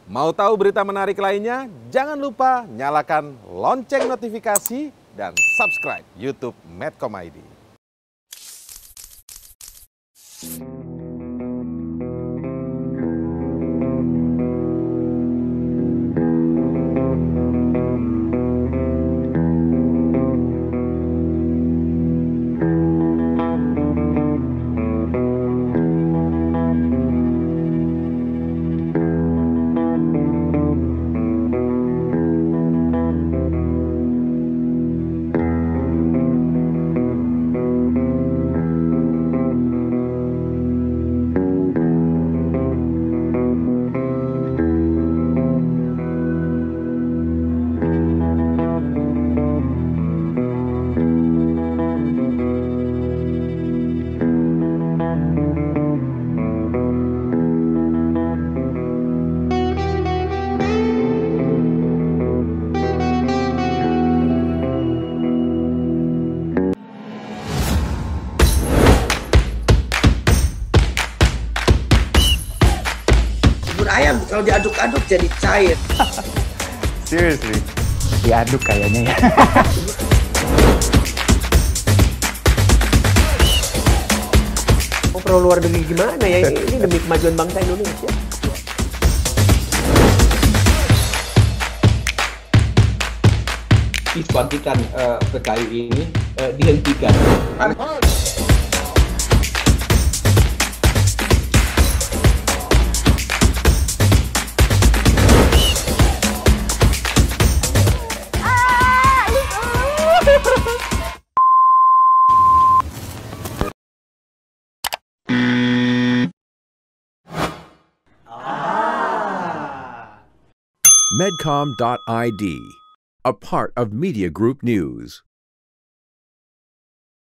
Mau tahu berita menarik lainnya? Jangan lupa nyalakan lonceng notifikasi dan subscribe YouTube Medcom.id. Ayam kalau diaduk-aduk jadi cair. Seriously, diaduk kayaknya ya. Mau perlu luar negeri gimana ya? Ini demi kemajuan bangsa Indonesia. Dibangkitkan PKI ini dihentikan. Medcom.id, a part of Media Group News.